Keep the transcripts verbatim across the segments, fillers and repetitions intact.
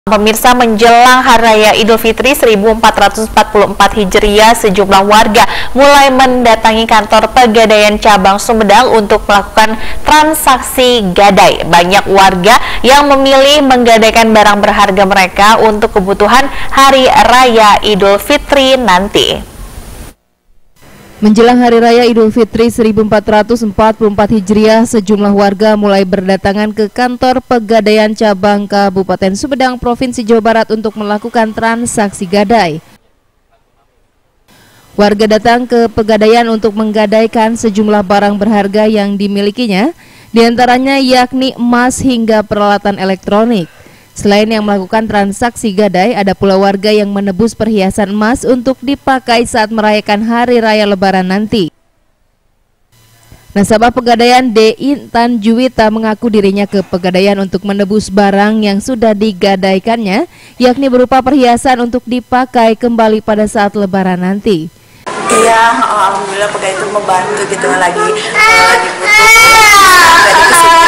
Pemirsa, menjelang Hari Raya Idul Fitri seribu empat ratus empat puluh empat Hijriah, sejumlah warga mulai mendatangi kantor Pegadaian Cabang Sumedang untuk melakukan transaksi gadai. Banyak warga yang memilih menggadaikan barang berharga mereka untuk kebutuhan Hari Raya Idul Fitri nanti. Menjelang Hari Raya Idul Fitri seribu empat ratus empat puluh empat Hijriah, sejumlah warga mulai berdatangan ke kantor Pegadaian Cabang Kabupaten Sumedang, Provinsi Jawa Barat untuk melakukan transaksi gadai. Warga datang ke Pegadaian untuk menggadaikan sejumlah barang berharga yang dimilikinya, diantaranya yakni emas hingga peralatan elektronik. Selain yang melakukan transaksi gadai, ada pula warga yang menebus perhiasan emas untuk dipakai saat merayakan Hari Raya Lebaran nanti. Nasabah Pegadaian D. Intan Juwita mengaku dirinya ke Pegadaian untuk menebus barang yang sudah digadaikannya, yakni berupa perhiasan untuk dipakai kembali pada saat Lebaran nanti. Iya, alhamdulillah Pegadaian itu membantu gitu, lagi uh, lagi butuh dari kesini.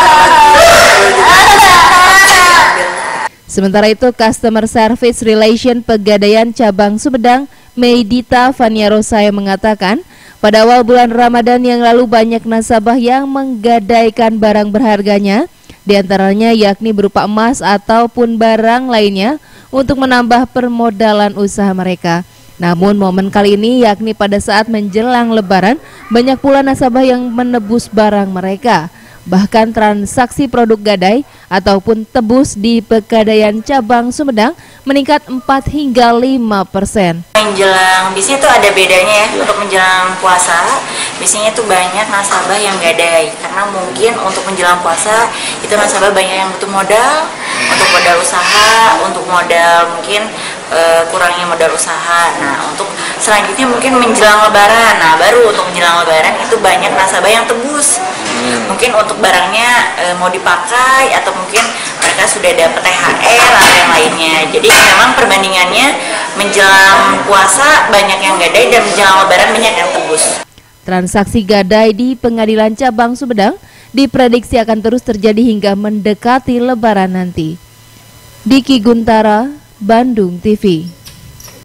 Sementara itu, Customer Service Relation Pegadaian Cabang Sumedang, Meidita Fania Rosaya mengatakan, pada awal bulan Ramadan yang lalu banyak nasabah yang menggadaikan barang berharganya, diantaranya yakni berupa emas ataupun barang lainnya untuk menambah permodalan usaha mereka. Namun momen kali ini yakni pada saat menjelang Lebaran, banyak pula nasabah yang menebus barang mereka. Bahkan transaksi produk gadai ataupun tebus di Pegadaian Cabang Sumedang meningkat empat hingga lima persen. Menjelang, biasanya itu ada bedanya ya, untuk menjelang puasa, biasanya itu banyak nasabah yang gadai. Karena mungkin untuk menjelang puasa, itu nasabah banyak yang butuh modal, untuk modal usaha, untuk modal mungkin e, kurangnya modal usaha. Nah, untuk selanjutnya mungkin menjelang Lebaran, nah baru untuk menjelang Lebaran itu banyak nasabah yang tebus. Mungkin untuk barangnya e, mau dipakai atau mungkin mereka sudah dapat T H R atau yang lainnya. Jadi memang perbandingannya menjelang puasa banyak yang gadai dan menjelang Lebaran banyak yang tebus. Transaksi gadai di Pengadilan Cabang Sumedang diprediksi akan terus terjadi hingga mendekati Lebaran nanti. Diki Guntara, Bandung T V.